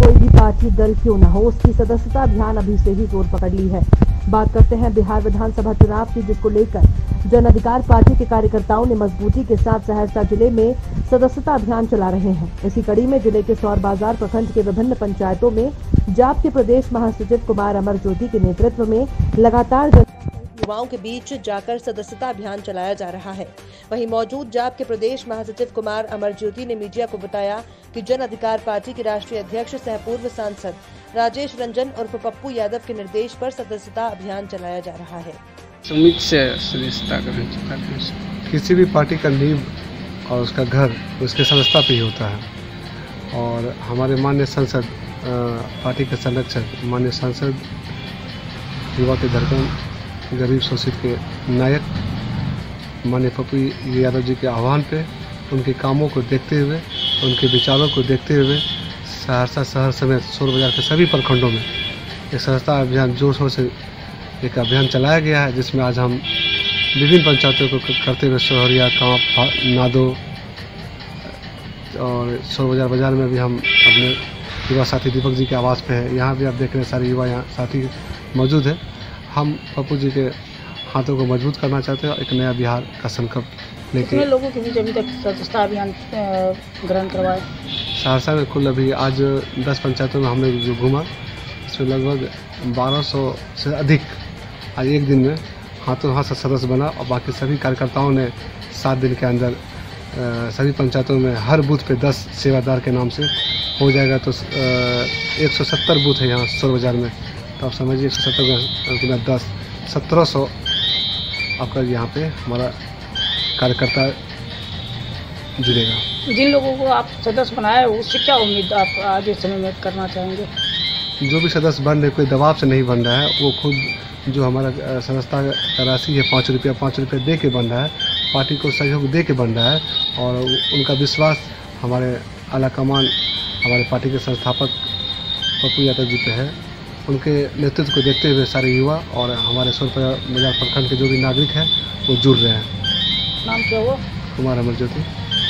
कोई भी पार्टी दल क्यों न हो, उसकी सदस्यता अभियान अभी से ही जोर पकड़ ली है। बात करते हैं बिहार विधानसभा चुनाव की, जिसको लेकर जन अधिकार पार्टी के कार्यकर्ताओं ने मजबूती के साथ सहरसा जिले में सदस्यता अभियान चला रहे हैं। इसी कड़ी में जिले के सौर बाजार प्रखंड के विभिन्न पंचायतों में जाप के प्रदेश महासचिव कुमार अमर ज्योति के नेतृत्व में लगातार युवाओं के बीच जाकर सदस्यता अभियान चलाया जा रहा है। वहीं मौजूद जाप के प्रदेश महासचिव कुमार अमर ज्योति ने मीडिया को बताया कि जन अधिकार पार्टी के राष्ट्रीय अध्यक्ष सह पूर्व सांसद राजेश रंजन उर्फ पप्पू यादव के निर्देश पर सदस्यता अभियान चलाया जा रहा है। सदस्यता किसी भी पार्टी का नींव और उसका घर उसके सदस्यता पे ही होता है। और हमारे माननीय सांसद पार्टी के संरक्षक माननीय सांसद युवा के धड़कन गरीब शोषित के नायक माननीय पप्पू यादव जी के आह्वान पे उनके कामों को देखते हुए, उनके विचारों को देखते हुए सहरसा शहर समेत सौर बाजार के सभी प्रखंडों में एक सदस्यता अभियान जोर शोर से एक अभियान चलाया गया है, जिसमें आज हम विभिन्न पंचायतों को करते हुए सोहरिया, कांप, नादो और सौर बाजार में भी हम अपने युवा साथी दीपक जी के आवास पे है। यहाँ भी आप देख रहे हैं सारे युवा यहाँ साथी मौजूद है। हम पप्पू जी के हाथों को मजबूत करना चाहते हैं और एक नया बिहार का संकल्प लेके लोगों के बीच अभी तक सदस्यता अभियान ग्रहण करवाए। सहरसा में कुल अभी आज 10 पंचायतों में हमने जो घूमा, इसमें लगभग 1200 से अधिक आज एक दिन में हाथों हाथ सदस्य बना। और बाकी सभी कार्यकर्ताओं ने 7 दिन के अंदर सभी पंचायतों में हर बूथ पे 10 सेवादार के नाम से हो जाएगा। तो 170 बूथ है यहाँ सौर बाजार में, तो आप समझिए 170 गुना 10 1700 आपका यहाँ पे हमारा कार्यकर्ता जुड़ेगा। जिन लोगों को आप सदस्य बनाए उससे क्या उम्मीद आप आगे समय में करना चाहेंगे? जो भी सदस्य बन रहे, कोई दबाव से नहीं बन रहा है, वो खुद जो हमारा सदस्यता का राशि है 5 रुपये दे के बन रहा है, पार्टी को सहयोग दे के बन रहा है। और उनका विश्वास हमारे आला कमान हमारे पार्टी के संस्थापक पप्पू यादव जी पे है। उनके नेतृत्व को देखते हुए सारे युवा और हमारे सौर बाजार प्रखंड के जो भी नागरिक हैं वो जुड़ रहे हैं। नाम क्या हुआ? कुमार अमर ज्योति।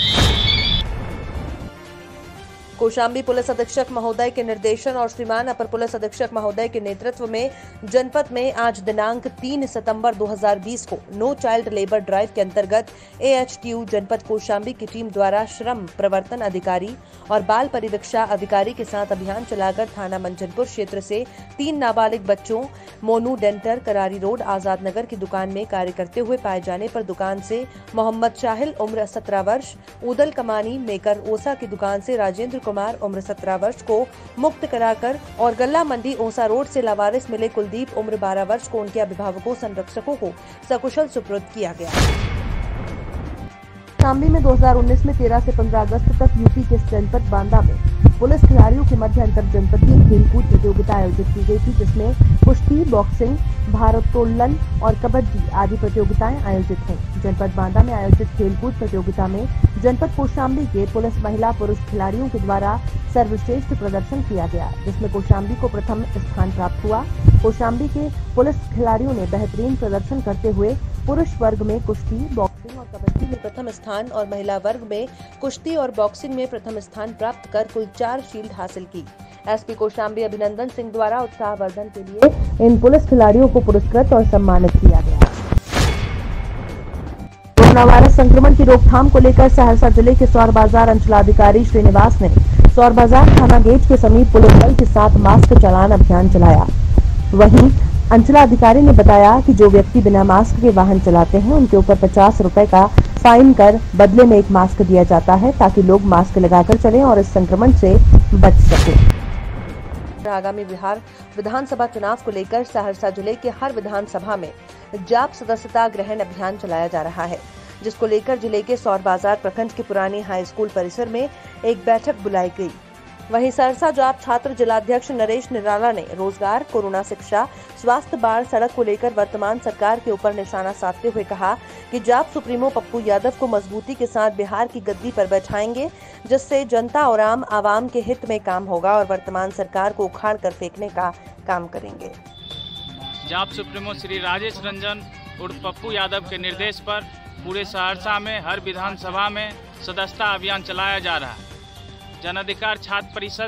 कौशाम्बी पुलिस अधीक्षक महोदय के निर्देशन और श्रीमान अपर पुलिस अधीक्षक महोदय के नेतृत्व में जनपद में आज दिनांक 3 सितंबर 2020 को नो चाइल्ड लेबर ड्राइव के अंतर्गत AHTU जनपद कौशाम्बी की टीम द्वारा श्रम प्रवर्तन अधिकारी और बाल परिवीक्षा अधिकारी के साथ अभियान चलाकर थाना मंजनपुर क्षेत्र से 3 नाबालिग बच्चों मोनू डेंटर करारी रोड आजाद नगर की दुकान में कार्य करते हुए पाए जाने पर दुकान से मोहम्मद शाहिल उम्र 17 वर्ष, उदल कमानी मेकर ओसा की दुकान से राजेंद्र कुमार उम्र 17 वर्ष को मुक्त कराकर और गल्ला मंडी ओसा रोड से लावारिस मिले कुलदीप उम्र 12 वर्ष को उनके अभिभावकों संरक्षकों को सकुशल सुपुर्द किया गया। कौशाम्बी में 2019 में 13 से 15 अगस्त तक यूपी के जनपद बांदा में पुलिस खिलाड़ियों के मध्य अंतर जनपदीय खेलकूद प्रतियोगिता आयोजित की गई थी, जिसमें कुश्ती, बॉक्सिंग, भारोत्तोलन और कबड्डी आदि प्रतियोगिताएं आयोजित हुई। जनपद बांदा में आयोजित खेलकूद प्रतियोगिता में जनपद कौशाम्बी के पुलिस महिला पुरुष खिलाड़ियों के द्वारा सर्वश्रेष्ठ प्रदर्शन किया गया, जिसमें कौशाम्बी को प्रथम स्थान प्राप्त हुआ। कौशाम्बी के पुलिस खिलाड़ियों ने बेहतरीन प्रदर्शन करते हुए पुरुष वर्ग में कुश्ती, बॉक्सिंग और कबड्डी में प्रथम स्थान और महिला वर्ग में कुश्ती और बॉक्सिंग में प्रथम स्थान प्राप्त कर कुल 4 शील्ड हासिल की। SP कौशाम्बी अभिनंदन सिंह द्वारा उत्साहवर्धन के लिए इन पुलिस खिलाड़ियों को पुरस्कृत और सम्मानित किया गया। कोरोना वायरस संक्रमण की रोकथाम को लेकर सहरसा जिले के सौर बाजार अंचलाधिकारी श्रीनिवास ने सौर बाजार थाना गेट के समीप पुलिस बल के साथ मास्क चालान अभियान चलाया। वहीं अंचलाधिकारी ने बताया कि जो व्यक्ति बिना मास्क के वाहन चलाते हैं उनके ऊपर 50 रुपए का फाइन कर बदले में एक मास्क दिया जाता है, ताकि लोग मास्क लगाकर चलें और इस संक्रमण से बच सकें। आगामी बिहार विधानसभा चुनाव को लेकर सहरसा जिले के हर विधानसभा में जाप सदस्यता ग्रहण अभियान चलाया जा रहा है, जिसको लेकर जिले के सौर बाजार प्रखंड के पुरानी हाई स्कूल परिसर में एक बैठक बुलाई गई। वहीं सहरसा जाप छात्र जिलाध्यक्ष नरेश निराला ने रोजगार, कोरोना शिक्षा, स्वास्थ्य, बाढ़, सड़क को लेकर वर्तमान सरकार के ऊपर निशाना साधते हुए कहा कि जाप सुप्रीमो पप्पू यादव को मजबूती के साथ बिहार की गद्दी पर बैठाएंगे, जिससे जनता और आम आवाम के हित में काम होगा और वर्तमान सरकार को उखाड़ कर फेंकने का काम करेंगे। जाप सुप्रीमो श्री राजेश रंजन उर्फ पप्पू यादव के निर्देश पर पूरे सहरसा में हर विधानसभा में सदस्यता अभियान चलाया जा रहा है। जन अधिकार छात्र परिषद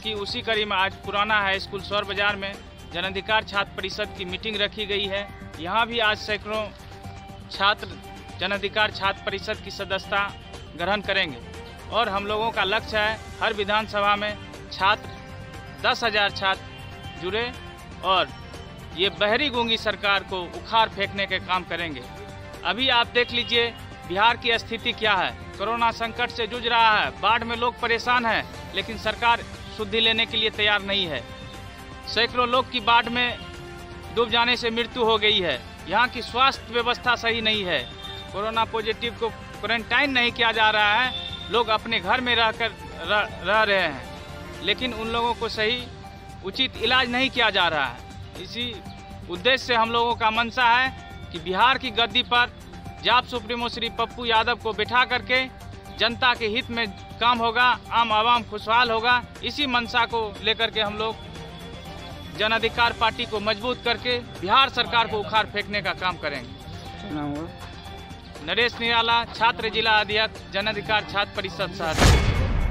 की उसी कड़ी में आज पुराना हाई स्कूल सौर बाजार में जन अधिकार छात्र परिषद की मीटिंग रखी गई है। यहाँ भी आज सैकड़ों छात्र जन अधिकार छात्र परिषद की सदस्यता ग्रहण करेंगे और हम लोगों का लक्ष्य है हर विधानसभा में छात्र 10,000 छात्र जुड़े और ये बहरी गूंगी सरकार को उखाड़ फेंकने के काम करेंगे। अभी आप देख लीजिए बिहार की स्थिति क्या है। कोरोना संकट से जूझ रहा है, बाढ़ में लोग परेशान हैं, लेकिन सरकार शुद्धि लेने के लिए तैयार नहीं है। सैकड़ों लोग की बाढ़ में डूब जाने से मृत्यु हो गई है। यहाँ की स्वास्थ्य व्यवस्था सही नहीं है। कोरोना पॉजिटिव को क्वारंटाइन नहीं किया जा रहा है, लोग अपने घर में रह रहे हैं, लेकिन उन लोगों को सही उचित इलाज नहीं किया जा रहा है। इसी उद्देश्य से हम लोगों का मंशा है कि बिहार की गद्दी पर जाप सुप्रीमो श्री पप्पू यादव को बिठा करके जनता के हित में काम होगा, आम आवाम खुशहाल होगा। इसी मंशा को लेकर के हम लोग जन अधिकार पार्टी को मजबूत करके बिहार सरकार को उखाड़ फेंकने का काम करेंगे। नरेश निराला, छात्र जिला अध्यक्ष, जन अधिकार छात्र परिषद सहरसा।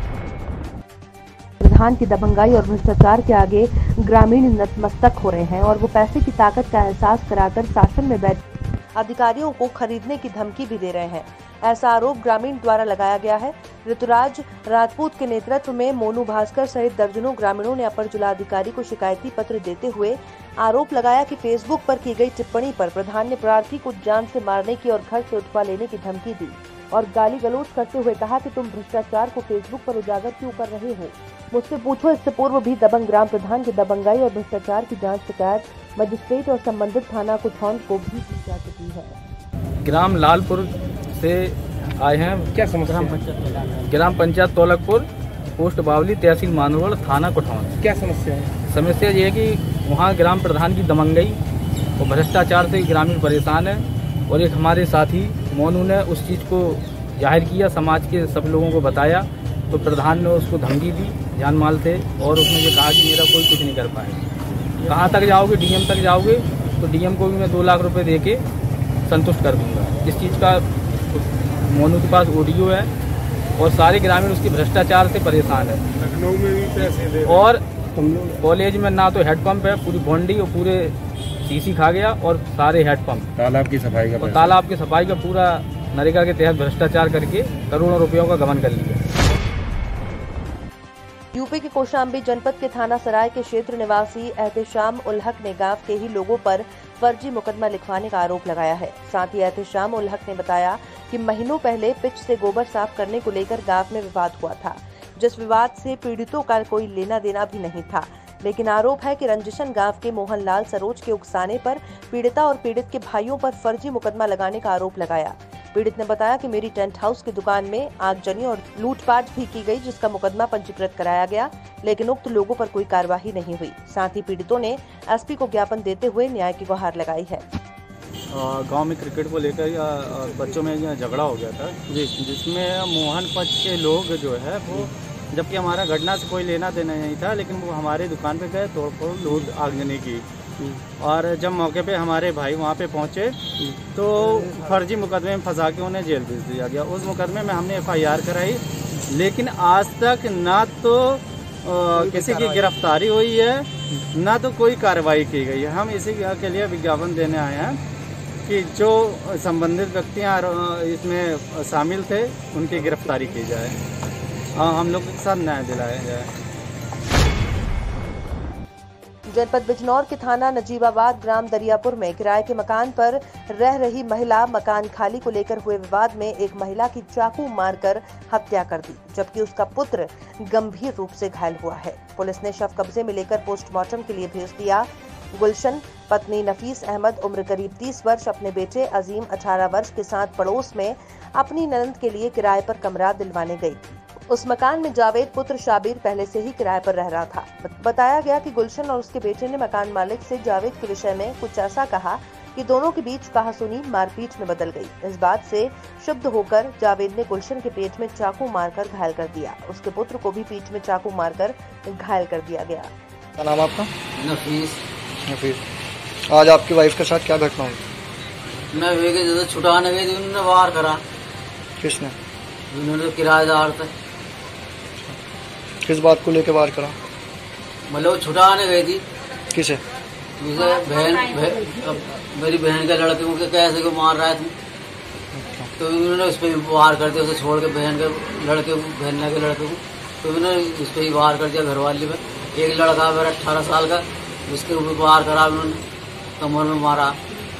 प्रधान की दबंगाई और भ्रष्टाचार के आगे ग्रामीण नतमस्तक हो रहे हैं और वो पैसे की ताकत का एहसास कराकर शासन में बैठे अधिकारियों को खरीदने की धमकी भी दे रहे हैं। ऐसा आरोप ग्रामीण द्वारा लगाया गया है। ऋतुराज राजपूत के नेतृत्व में मोनू भास्कर सहित दर्जनों ग्रामीणों ने अपर जिलाधिकारी को शिकायती पत्र देते हुए आरोप लगाया कि फेसबुक पर की गई टिप्पणी पर प्रधान ने प्रार्थी को जान से मारने की और घर से उठवा लेने की धमकी दी और गाली गलौज करते हुए कहा कि तुम भ्रष्टाचार को फेसबुक पर उजागर क्यों कर रहे हो, मुझसे पूछो। इससे पूर्व भी दबंग ग्राम प्रधान की दबंगाई और भ्रष्टाचार की जांच शिकायत मजिस्ट्रेट और संबंधित थाना कुठौंद को भी की जा चुकी है। ग्राम लालपुर से आए हैं। क्या समस्या? ग्राम पंचायत तौलकपुर, पोस्ट बावली, तहसील मानोगढ़, थाना कुठौंद। क्या समस्या है? समस्या ये है कि वहाँ ग्राम प्रधान की दबंगई और भ्रष्टाचार से ग्रामीण परेशान है और एक हमारे साथी मोनू ने उस चीज़ को जाहिर किया, समाज के सब लोगों को बताया, तो प्रधान ने उसको धमकी दी जान माल से और उसने ये कहा कि मेरा कोई कुछ नहीं कर पाएगा। कहाँ तक जाओगे? डीएम तक जाओगे तो डीएम को भी मैं 2 लाख रुपए देके संतुष्ट कर दूंगा। इस चीज़ का मोनू के पास ऑडियो है और सारे ग्रामीण उसकी भ्रष्टाचार से परेशान है। लखनऊ में भी पैसे दे और कॉलेज में ना तो हेडपम्प है, पूरी बॉन्डी और पूरे सीसी खा गया और सारे हेडपम्प, तालाब की सफाई का पूरा नरेगा के तहत भ्रष्टाचार करके करोड़ों रुपयों का गबन कर लिया। यूपी के कौशाम्बी जनपद के थाना सराय के क्षेत्र निवासी एहतेशाम उल हक ने गांव के ही लोगों पर फर्जी मुकदमा लिखवाने का आरोप लगाया है। साथ ही एहतेशाम उल हक ने बताया कि महीनों पहले पिच से गोबर साफ करने को लेकर गांव में विवाद हुआ था, जिस विवाद से पीड़ितों का कोई लेना देना भी नहीं था, लेकिन आरोप है कि रंजिशन गांव के मोहनलाल सरोज के उकसाने पर पीड़िता और पीड़ित के भाइयों पर फर्जी मुकदमा लगाने का आरोप लगाया। पीड़ित ने बताया कि मेरी टेंट हाउस की दुकान में आगजनी और लूटपाट भी की गई, जिसका मुकदमा पंजीकृत कराया गया, लेकिन उक्त लोगों पर कोई कार्रवाई नहीं हुई। साथ ही पीड़ितों ने एसपी को ज्ञापन देते हुए न्याय की गुहार लगाई है। गांव में क्रिकेट को लेकर बच्चों में झगड़ा हो गया था, जिसमें मोहन पक्ष के लोग जो है वो, जबकि हमारा घटना से कोई लेना देना नहीं था, लेकिन वो हमारे दुकान पे गए तोड़फोड़ लूट आगजनी की। और जब मौके पे हमारे भाई वहाँ पे पहुँचे तो फर्जी मुकदमे में फंसा के उन्हें जेल भेज दिया गया। उस मुकदमे में हमने FIR कराई, लेकिन आज तक ना तो किसी की गिरफ्तारी हुई है, ना तो कोई कार्रवाई की गई है। हम इसी के लिए विज्ञापन देने आए हैं कि जो संबंधित व्यक्तियाँ इसमें शामिल थे उनकी गिरफ्तारी की जाए, हम लोग के साथ न्याय दिलाया जाए। जनपद बिजनौर के थाना नजीबाबाद ग्राम दरियापुर में किराए के मकान पर रह रही महिला मकान खाली को लेकर हुए विवाद में एक महिला की चाकू मारकर हत्या कर दी, जबकि उसका पुत्र गंभीर रूप से घायल हुआ है। पुलिस ने शव कब्जे में लेकर पोस्टमार्टम के लिए भेज दिया। गुलशन पत्नी नफीस अहमद उम्र करीब 30 वर्ष अपने बेटे अजीम 18 वर्ष के साथ पड़ोस में अपनी ननद के लिए किराए पर कमरा दिलवाने गई। उस मकान में जावेद पुत्र शाबिर पहले से ही किराए पर रह रहा था। बताया गया कि गुलशन और उसके बेटे ने मकान मालिक से जावेद के विषय में कुछ ऐसा कहा कि दोनों के बीच कहासुनी मारपीट में बदल गई। इस बात से क्षुब्ध होकर जावेद ने गुलशन के पेट में चाकू मारकर घायल कर दिया। उसके पुत्र को भी पीठ में चाकू मारकर घायल कर दिया गया। क्या नाम आपका? नफीस। आज आपकी वाइफ के साथ क्या घटना हुई? मैं वे छुटाने गई थी, उन्होंने वार करा। किसने? उन्होंने किराएदार थे। किस बात को लेकर वार करा? मतलब वो छुटाने गई थी। किसे? मेरी बहन के लड़के को कैसे को मार रहा है तू, तो उन्होंने उस पर वार कर दिया, उसे छोड़ के बहन के लड़के को, बहन के लड़के को, तो उन्होंने उस पर ही वार कर दिया घरवाली में। एक लड़का मेरा 18 साल का, उसके ऊपर वार करा, उन्होंने कमर में मारा।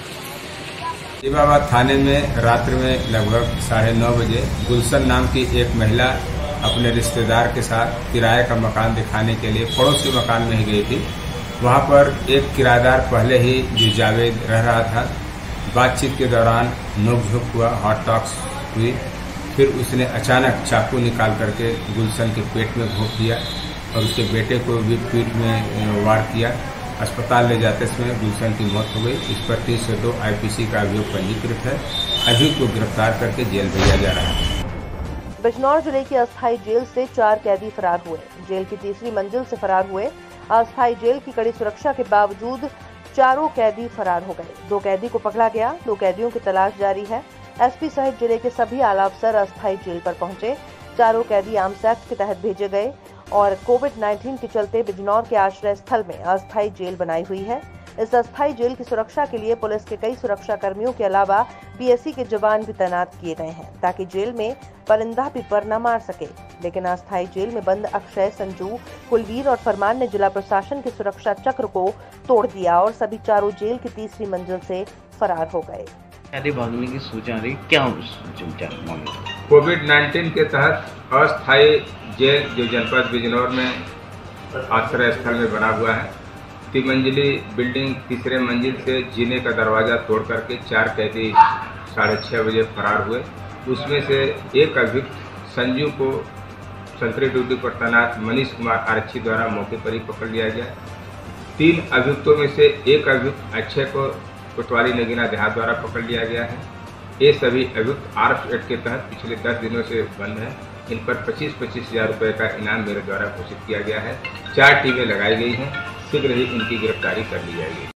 इमाबाद थाने में रात्रि में लगभग 9:30 बजे गुलशन नाम की एक महिला अपने रिश्तेदार के साथ किराए का मकान दिखाने के लिए पड़ोसी मकान में ही गई थी। वहां पर एक किराएदार पहले ही जो जावेद रह रहा था, बातचीत के दौरान नोकझोंक हुआ, हॉट टॉक्स हुई। फिर उसने अचानक चाकू निकाल करके गुलशन के पेट में घोंप दिया और उसके बेटे को भी पीठ में वार किया। अस्पताल ले जाते समय गुलशन की मौत हो गई। इस पर 302 IPC का अभियोग पंजीकृत है। अभियुक्त को गिरफ्तार करके जेल भेजा जा रहा है। बिजनौर जिले की अस्थायी जेल से 4 कैदी फरार हुए। जेल की तीसरी मंजिल से फरार हुए। अस्थायी जेल की कड़ी सुरक्षा के बावजूद चारों कैदी फरार हो गए। 2 कैदी को पकड़ा गया। 2 कैदियों की तलाश जारी है। SP सहित जिले के सभी आला अफसर अस्थायी जेल पर पहुंचे। चारों कैदी आर्म्स एक्ट के तहत भेजे गए और कोविड-19 के चलते बिजनौर के आश्रय स्थल में अस्थायी जेल बनाई हुई है। इस अस्थायी जेल की सुरक्षा के लिए पुलिस के कई सुरक्षा कर्मियों के अलावा PSC के जवान भी तैनात किए गए हैं, ताकि जेल में परिंदा भी पर न मार सके। लेकिन अस्थायी जेल में बंद अक्षय, संजू, कुलवीर और फरमान ने जिला प्रशासन के सुरक्षा चक्र को तोड़ दिया और सभी चारों जेल की तीसरी मंजिल से फरार हो गए। भागने की सूचना रही, क्या कोविड-19 के तहत अस्थायी जेल जो जनपद बिजनौर में आश्रय स्थल में बना हुआ है, 3 मंजिली बिल्डिंग, तीसरे मंजिल से जीने का दरवाजा तोड़ करके 4 कैदी 6:30 बजे फरार हुए। उसमें से एक अभियुक्त संजू को संतरी ड्यूटी पर तैनात मनीष कुमार आरक्षी द्वारा मौके पर ही पकड़ लिया गया। 3 अभियुक्तों में से एक अभियुक्त अक्षय को कोतवाली नगीना देहात द्वारा पकड़ लिया गया है। ये सभी अभियुक्त आर्म्स एक्ट के तहत पिछले 10 दिनों से बंद हैं। इन पर 25-25 हज़ार रुपये का इनाम मेरे द्वारा घोषित किया गया है। 4 टीमें लगाई गई हैं। शीघ्र ही इनकी गिरफ्तारी कर ली जाएगी।